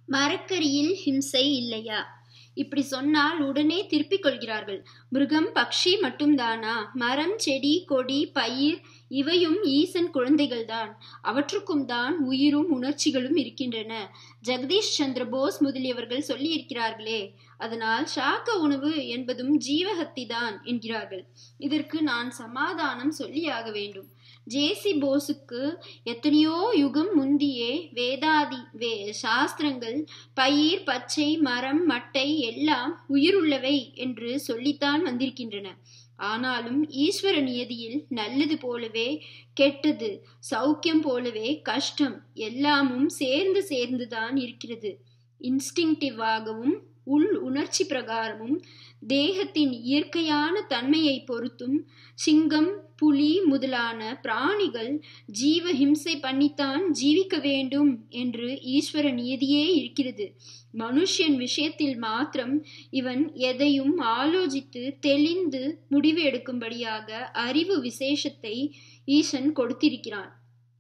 மரக்கரியில் ஹிம்சை இல்லையா? இப்படி சொன்னால் உடனே திருப்பிக் கொள்கிறார்கள். மிருகம் பக்ஷி மட்டும்தானா? மரம் செடி கொடி பயிர் இவையும் ஈசன் குழந்தைகள்தான். அவற்றுக்கும் தான் உயிரும் உணர்ச்சிகளும் இருக்கின்றன. ஜெகதீஷ் சந்திர போஸ் முதலியவர்கள் சொல்லியிருக்கிறார்களே. அதனால் சாக்க உணவு என்பதும் ஜீவஹத்தி தான் என்கிறார்கள். இதற்கு நான் சமாதானம் சொல்லியாக வேண்டும். ஜேசி போஸுக்கு எத்தனையோ யுகம் முந்தியே வேதாதி சாஸ்திரங்கள் பயிர் பச்சை மரம் மட்டை எல்லாம் உயிருள்ளவை என்று சொல்லித்தான் வந்திருக்கின்றன. ஆனாலும் ஈஸ்வர நியதியில் நல்லது போலவே கெட்டது, சௌக்கியம் போலவே கஷ்டம் எல்லாமும் சேர்ந்து சேர்ந்துதான் இருக்கிறது. இன்ஸ்டிங்டிவாகவும் உள் உணர்ச்சி பிரகாரமும் தேகத்தின் இயற்கையான தன்மையை பொறுத்தும் சிங்கம் புலி முதலான பிராணிகள் ஜீவஹிம்சை பண்ணித்தான் ஜீவிக்க வேண்டும் என்று ஈஸ்வர நியதியே இருக்கிறது. மனுஷன் விஷயத்தில் மாத்திரம் இவன் எதையும் ஆலோசித்து தெளிந்து முடிவு எடுக்கும்படியாக அறிவு விசேஷத்தை ஈசன் கொடுத்திருக்கிறான்.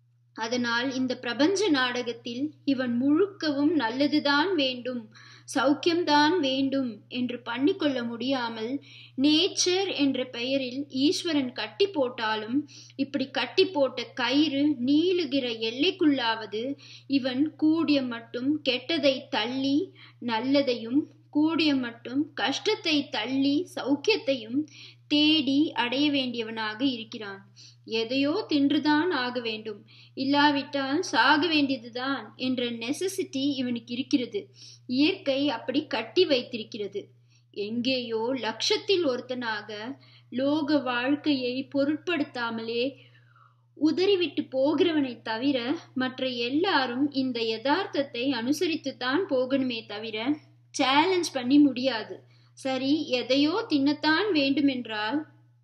அதனால் இந்த பிரபஞ்ச நாடகத்தில் இவன் முழுக்கவும் நல்லதுதான் வேண்டும், சௌக்கியம்தான் வேண்டும் என்று பண்ணிக்கொள்ள முடியாமல் நேச்சர் என்ற பெயரில் ஈஸ்வரன் கட்டி போட்டாலும் இப்படி கட்டி போட்ட கயிறு நீளுகிற எல்லைக்குள்ளாவது இவன் கூடிய மட்டும் கெட்டதை தள்ளி நல்லதையும், கூடிய மட்டும் கஷ்டத்தை தள்ளி சௌக்கியத்தையும் தேடி அடைய வேண்டியவனாக இருக்கிறான். எதையோ தின்றுதான் ஆக வேண்டும், இல்லாவிட்டால் சாக வேண்டியதுதான் என்ற நெசசிட்டி இவனுக்கு இருக்கிறது. இயற்கை அப்படி கட்டி வைத்திருக்கிறது. எங்கேயோ லட்சத்தில் ஒருத்தனாக லோக வாழ்க்கையை பொருட்படுத்தாமலே உதறிவிட்டு போகிறவனை தவிர மற்ற எல்லாரும் இந்த யதார்த்தத்தை அனுசரித்துத்தான் போகணுமே தவிர சேலஞ்ச் பண்ணி முடியாது. சரி, எதையோ தின்னத்தான் வேண்டுமென்றால்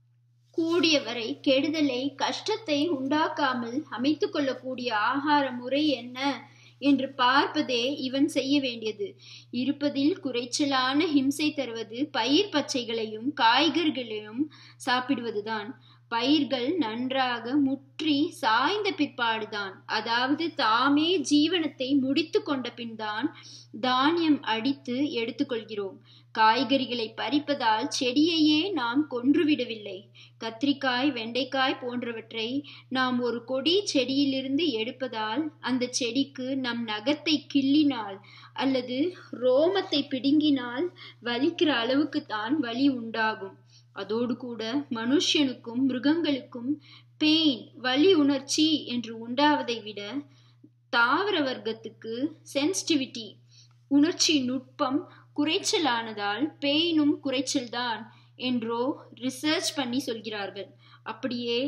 கூடியவரை கெடுதலை கஷ்டத்தை உண்டாக்காமல் அமைத்து கொள்ளக்கூடிய ஆகார முறை என்ன என்று பார்ப்பதே இவன் செய்ய வேண்டியது. இருப்பதில் குறைச்சலான ஹிம்சை தருவது பயிர் பச்சைகளையும் காய்கறிகளையும் சாப்பிடுவதுதான். பயிர்கள் நன்றாக முற்றி சாய்ந்த பிற்பாடுதான், அதாவது தாமே ஜீவனத்தை முடித்து கொண்ட பின் தான் தானியம் அடித்து எடுத்துக்கொள்கிறோம். காய்கறிகளை பறிப்பதால் செடியையே நாம் கொன்றுவிடவில்லை. கத்திரிக்காய் வெண்டைக்காய் போன்றவற்றை நாம் ஒரு கொடி செடியிலிருந்து எடுப்பதால் அந்த செடிக்கு நம் நகத்தை கிள்ளினால் அல்லது ரோமத்தை பிடுங்கினால் வலிக்கிற அளவுக்கு தான் வலி உண்டாகும். அதோடு கூட மனுஷனுக்கும் மிருகங்களுக்கும் பெயின் வலி உணர்ச்சி என்று உண்டாவதை விட தாவர வர்க்கத்துக்கு சென்சிட்டிவிட்டி உணர்ச்சி நுட்பம் குறைச்சலானதால் பெயினும் குறைச்சல்தான் என்றோ ரிசர்ச் பண்ணி சொல்கிறார்கள். அப்படியே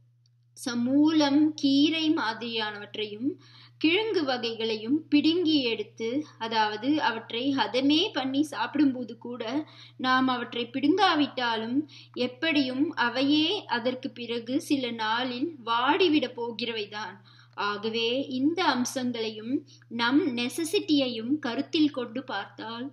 சமூலம் கீரை மாதிரியானவற்றையும் கிழங்கு வகைகளையும் பிடுங்கி எடுத்து, அதாவது அவற்றை ஹதமே பண்ணி சாப்பிடும்போது கூட நாம் அவற்றை பிடுங்காவிட்டாலும் எப்படியும் அவையே அதற்கு பிறகு சில நாளில் வாடிவிட போகிறவைதான். ஆகவே இந்த அம்சங்களையும் நம் நெசசிட்டியையும் கருத்தில் கொண்டு பார்த்தால்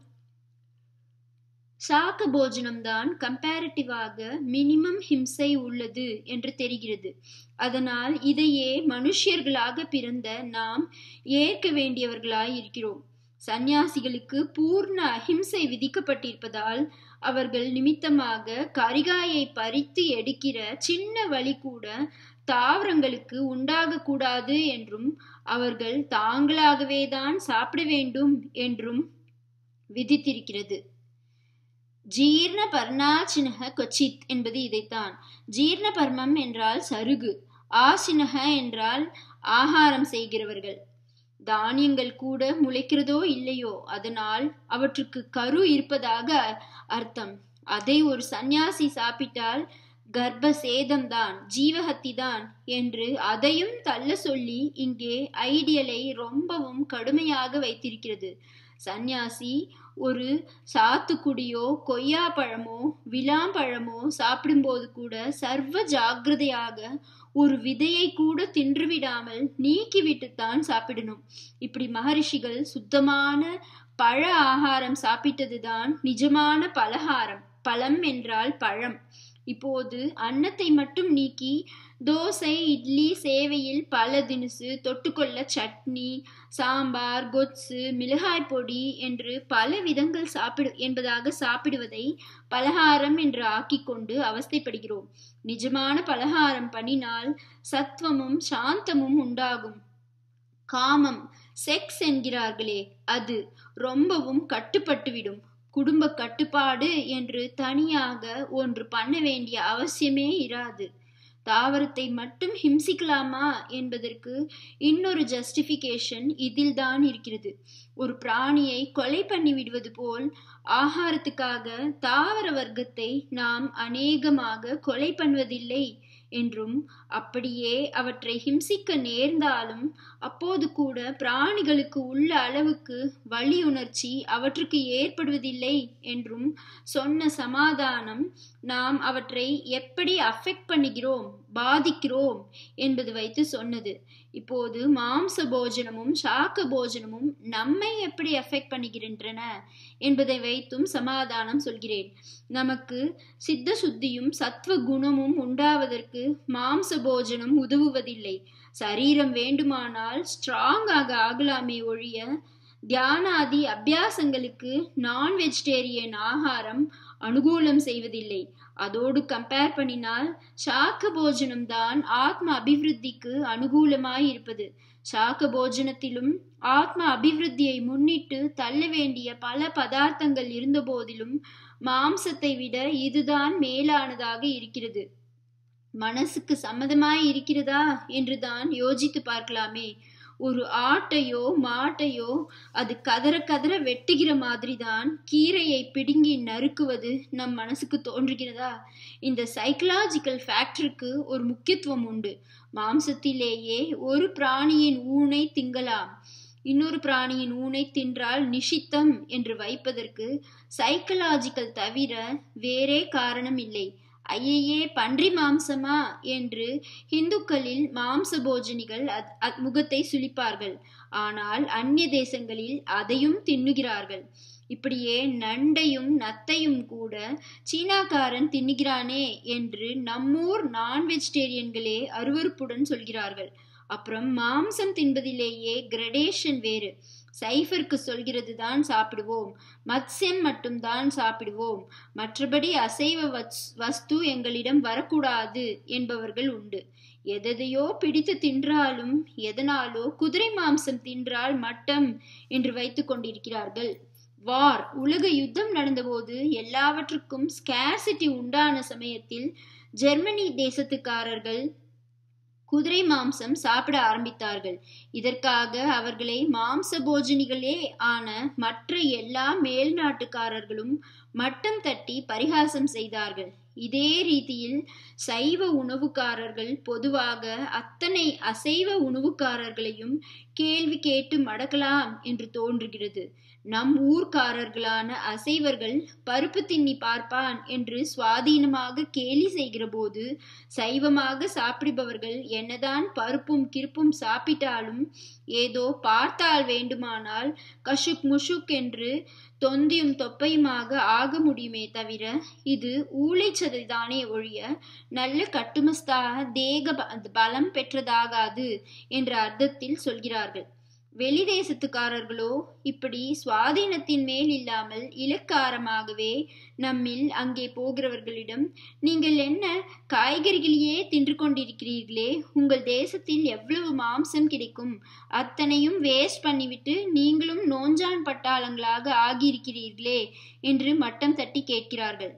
சாக்க போஜனம்தான் கம்பேரிட்டிவாக மினிமம் ஹிம்சை உள்ளது என்று தெரிகிறது. அதனால் இதையே மனுஷியர்களாக பிறந்த நாம் ஏற்க வேண்டியவர்களாய் இருக்கிறோம். சந்நியாசிகளுக்கு பூர்ண அஹிம்சை விதிக்கப்பட்டிருப்பதால் அவர்கள் நிமித்தமாக கரிகாயை பறித்து எடுக்கிற சின்ன வழி கூட தாவரங்களுக்கு உண்டாக கூடாது என்றும் அவர்கள் தாங்களாகவேதான் சாப்பிட வேண்டும் என்றும் விதித்திருக்கிறது. ஜீர்ண பர்ணாச்சினக கொச்சித் என்பது இதைத்தான். ஜீர்ண பர்மம் என்றால் சருகு, ஆசினக என்றால் ஆகாரம் செய்கிறவர்கள். தானியங்கள் கூட முளைக்கிறதோ இல்லையோ, அதனால் அவற்றுக்கு கரு இருப்பதாக அர்த்தம். அதை ஒரு சந்நியாசி சாப்பிட்டால் கர்ப்ப சேதம்தான், ஜீவஹத்தி தான் என்று அதையும் தள்ள சொல்லி இங்கே ஐடியலை ரொம்பவும் கடுமையாக வைத்திருக்கிறது. சந்நியாசி ஒரு சாத்துக்குடியோ கொய்யா பழமோ விளாம்பழமோ சாப்பிடும்போது கூட சர்வ ஜாக்கிரதையாக ஒரு விதையை கூட தின்றுவிடாமல் நீக்கிவிட்டுத்தான் சாப்பிடணும். இப்படி மகரிஷிகள் சுத்தமான பழ ஆகாரம் சாப்பிட்டதுதான் நிஜமான பலகாரம். பழம் என்றால் பழம். இப்போது அன்னத்தை மட்டும் நீக்கி தோசை, இட்லி, சேவையில் பல தினுசு, தொட்டுக்கொள்ள சட்னி, சாம்பார், கொத்சு, மிளகாய் பொடி என்று பல விதங்கள் என்பதாக சாப்பிடுவதை பலகாரம் என்று ஆக்கிக்கொண்டு அவஸ்தைப்படுகிறோம். நிஜமான பலகாரம் பண்ணினால் சத்துவமும் சாந்தமும் உண்டாகும். காமம், செக்ஸ் என்கிறார்களே, அது ரொம்பவும் கட்டுப்பட்டுவிடும். குடும்ப கட்டுப்பாடு என்று தனியாக ஒன்று பண்ண வேண்டிய அவசியமே இராது. தாவரத்தை மட்டும் ஹிம்சிக்கலாமா என்பதற்கு இன்னொரு ஜஸ்டிஃபிகேஷன் இதில்தான் இருக்கிறது. ஒரு பிராணியை கொலை பண்ணி விடுவது போல் ஆகாரத்துக்காக தாவர வர்க்கத்தை நாம் அநேகமாக கொலை பண்ணுவதில்லை என்றும், அப்படியே அவற்றை ஹிம்சிக்க நேர்ந்தாலும் அப்போது கூட பிராணிகளுக்கு உள்ள அளவுக்கு வலி உணர்ச்சி அவற்றுக்கு ஏற்படுவதில்லை என்றும் சொன்ன சமாதானம் நாம் அவற்றை எப்படி அஃபெக்ட் பண்ணுகிறோம், பாதிக்கிறோம் என்பது வைத்து சொன்னது. இப்போது மாம்ச போஜனமும் சாக்க போஜனமும் நம்மை எப்படி அஃபெக்ட் பண்ணுகின்றன என்பதை வைத்தும் சமாதானம் சொல்கிறேன். நமக்கு சித்த சுத்தியும் சத்வ குணமும் உண்டாவதற்கு மாம்ச போஜனம் உதவுவதில்லை. சரீரம் வேண்டுமானால் ஸ்ட்ராங்காக ஆகலாமே ஒழிய தியானாதி அபியாசங்களுக்கு நான் வெஜிடேரியன் ஆகாரம் அனுகூலம் செய்வதில்லை. அதோடு கம்பேர் பண்ணினால் சாக்க போஜனம் தான் ஆத்ம அபிவிருத்திக்கு அனுகூலமாய் இருப்பது. சாக்க போஜனத்திலும் ஆத்ம அபிவிருத்தியை முன்னிட்டு தள்ள வேண்டிய பல பதார்த்தங்கள் இருந்த போதிலும் மாம்சத்தை விட இதுதான் மேலானதாக இருக்கிறது. மனசுக்கு சம்மதமாய் இருக்கிறதா என்றுதான் யோசித்து பார்க்கலாமே. ஒரு ஆட்டையோ மாட்டையோ அது கதற கதற வெட்டுகிற மாதிரி தான் கீரையை பிடுங்கி நறுக்குவது நம் மனசுக்கு தோன்றுகிறதா? இந்த சைக்கலாஜிக்கல் ஃபேக்டருக்கு ஒரு முக்கியத்துவம் உண்டு. மாம்சத்திலேயே ஒரு பிராணியின் ஊனை திங்கலாம், இன்னொரு பிராணியின் ஊனை தின்றால் நிஷித்தம் என்று வைப்பதற்கு சைக்கலாஜிக்கல் தவிர வேறே காரணம் இல்லை. ஐயே, பன்றி மாம்சமா என்று இந்துக்களில் மாம்ச போஜனிகள் முகத்தை சுளிப்பார்கள். ஆனால் அந்நிய தேசங்களில் அதையும் தின்னுகிறார்கள். இப்படியே நண்டையும் நத்தையும் கூட சீனாக்காரன் தின்னுகிறானே என்று நம்மூர் நான் வெஜிடேரியன்களே அருவருப்புடன் சொல்கிறார்கள். அப்புறம் மாம்சம் தின்பதிலேயே கிரடேஷன் வேறு. சைஃபருக்கு சொல்கிறது தான் சாப்பிடுவோம், மத்ஸ்யம் மட்டும்தான் சாப்பிடுவோம், மற்றபடி அசைவ வஸ்து எங்களிடம் வரக்கூடாது என்பவர்கள் உண்டு. எதையோ பிடித்து தின்றாலும் எதனாலோ குதிரை மாம்சம் தின்றால் மட்டம் என்று வைத்து கொண்டிருக்கிறார்கள். வார், உலக யுத்தம் நடந்தபோது எல்லாவற்றுக்கும் ஸ்கேர்சிட்டி உண்டான சமயத்தில் ஜெர்மனி தேசத்துக்காரர்கள் குதிரை மாம்சம் சாப்பிட ஆரம்பித்தார்கள். இதற்காக அவர்களை மாம்ச போஜனிகளே ஆன மற்ற எல்லா மேல் நாட்டுக்காரர்களும் மட்டம் தட்டி பரிகாசம் செய்தார்கள். இதே ரீதியில் சைவ உணவுக்காரர்கள் பொதுவாக அத்தனை அசைவ உணவுக்காரர்களையும் கேள்வி கேட்டு மடக்கலாம் என்று தோன்றுகிறது. நம் ஊர்க்காரர்களான அசைவர்கள் பருப்பு தின்னி பார்ப்பான் என்று சுவாதீனமாக கேலி செய்கிற போது சைவமாக சாப்பிடுபவர்கள் என்னதான் பருப்பும் கிருப்பும் சாப்பிட்டாலும் ஏதோ பார்த்தால் வேண்டுமானால் கஷுக் முஷுக் என்று தொந்தியும் தொப்பையுமாக ஆக முடியுமே தவிர இது ஊளைச்சதைதானே ஒழிய நல்ல கட்டுமஸ்தாக தேக பலம் பெற்றதாகாது என்ற அர்த்தத்தில் சொல்கிறார்கள். வெளி தேசத்துக்காரர்களோ இப்படி சுவாதீனத்தின் மேல் இல்லாமல் இலக்காரமாகவே நம்மில் அங்கே போகிறவர்களிடம், நீங்கள் என்ன காய்கறிகளையே தின்று கொண்டிருக்கிறீர்களே, உங்கள் தேசத்தில் எவ்வளவு மாம்சம் கிடைக்கும், அத்தனையும் வேஸ்ட் பண்ணிவிட்டு நீங்களும் நோஞ்சான் பட்டாளங்களாக ஆகியிருக்கிறீர்களே என்று மட்டம் தட்டி கேட்கிறார்கள்.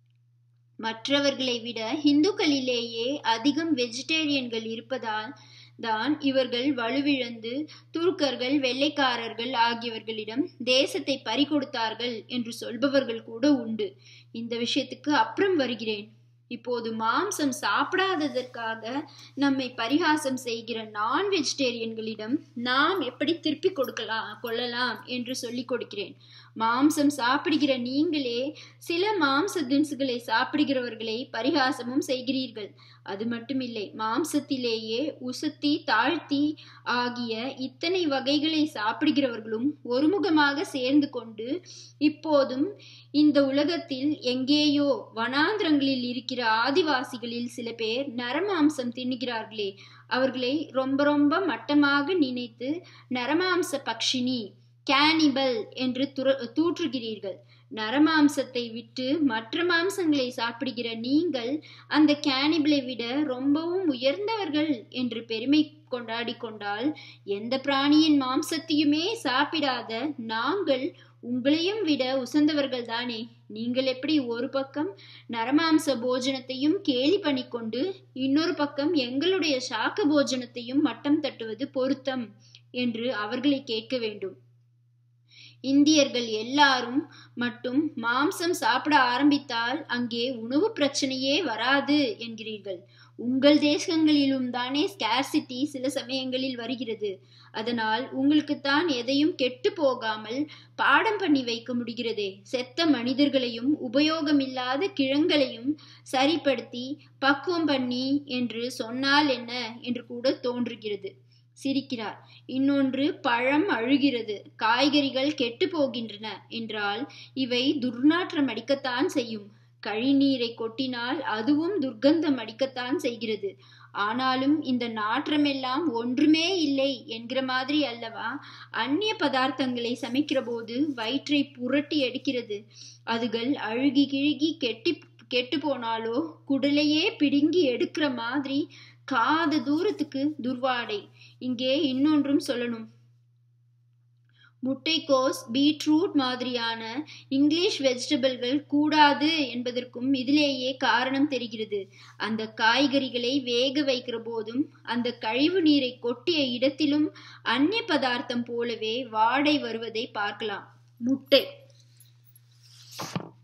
மற்றவர்களை விட இந்துக்களிலேயே அதிகம் வெஜிடேரியன்கள் இருப்பதால் தான் இவர்கள் வலுவிழந்து துருக்கர்கள், வெள்ளைக்காரர்கள் ஆகியவர்களிடம் தேசத்தை பறிகொடுத்தார்கள் என்று சொல்பவர்கள் கூட உண்டு. இந்த விஷயத்துக்கு அப்புறம் வருகிறேன். இப்போது மாம்சம் சாப்பிடாததற்காக நம்மை பரிகாசம் செய்கிற நான் வெஜிடேரியன்களிடம் நாம் எப்படி திருப்பி கொள்ளலாம் என்று சொல்லிக் கொடுக்கிறேன். மாம்சம் சாப்பிடுகிற நீங்களே சில மாம்ச தின்சுகளை சாப்பிடுகிறவர்களை பரிகாசமும் செய்கிறீர்கள். அது மட்டுமில்லை, மாம்சத்திலேயே உசத்தி தாழ்த்தி ஆகிய இத்தனை வகைகளை சாப்பிடுகிறவர்களும் ஒருமுகமாக சேர்ந்து கொண்டு இப்போதும் இந்த உலகத்தில் எங்கேயோ வனாந்திரங்களில் இருக்கிற வசிக்கிற ஆதிவாசிகளில் சில பேர் நரமாம்சம் தின்னுகிறார்களே, அவர்களை ரொம்ப ரொம்ப மட்டமாக நினைத்து நரமாம்ச பக்ஷினி, கேனிபல் என்று தூற்றுகிறீர்கள். நரமாம்சத்தை விட்டு மற்ற மாம்சங்களை சாப்பிடுகிற நீங்கள் அந்த கேனிபலை விட ரொம்பவும் உயர்ந்தவர்கள் என்று பெருமை கொண்டாடி கொண்டால், எந்த பிராணியின் மாம்சத்தையுமே சாப்பிடாத நாங்கள் உங்களையும் விட உசந்தவர்கள் தானே. நீங்கள் எப்படி ஒரு பக்கம் நரமாம்ச போஜனத்தையும் கேலி பண்ணிக்கொண்டு இன்னொரு பக்கம் எங்களுடைய சாக்க போஜனத்தையும் மட்டம் தட்டுவது பொருத்தம் என்று அவர்களை கேட்க வேண்டும். இந்தியர்கள் எல்லாரும் மட்டும் மாம்சம் சாப்பிட ஆரம்பித்தால் அங்கே உணவு பிரச்சனையே வராது என்கிறீர்கள். உங்கள் தேசங்களிலும் தானே ஸ்கேர்சிட்டி சில சமயங்களில் வருகிறது. அதனால் உங்களுக்குத்தான் எதையும் கெட்டு போகாமல் பாடம் பண்ணி வைக்க முடிகிறதே. செத்த மனிதர்களையும் உபயோகமில்லாத கிழங்களையும் சரிப்படுத்தி பக்குவம் பண்ணி என்று சொன்னால் என்ன என்று கூட தோன்றுகிறது. சிரிக்கிறார். இன்னொன்று, பழம் அழுகிறது, காய்கறிகள் கெட்டு போகின்றன என்றால் இவை துர்நாற்றம் அடிக்கத்தான் செய்யும். கழிநீரை கொட்டினால் அதுவும் துர்க்கந்தம் அடிக்கத்தான் செய்கிறது. ஆனாலும் இந்த நாற்றமெல்லாம் ஒன்றுமே இல்லை என்கிற மாதிரி அல்லவா அந்நிய பதார்த்தங்களை சமைக்கிற போது வயிற்றை புரட்டி எடுக்கிறது. அதுகள் அழுகி கிழுகி கெட்டு போனாலோ குடலையே பிடுங்கி எடுக்கிற மாதிரி காத தூரத்துக்கு துர்வாடை. இங்கே இன்னொன்றும் சொல்லணும். முட்டைக்கோஸ், பீட்ரூட் மாதிரியான இங்கிலீஷ் வெஜிடபிள்கள் கூடாது என்பதற்கும் இதிலேயே காரணம் தெரிகிறது. அந்த காய்கறிகளை வேக வைக்கிற போதும் அந்த கழிவு நீரை கொட்டிய இடத்திலும் அந்நிய பதார்த்தம் போலவே வாடை வருவதை பார்க்கலாம். முட்டை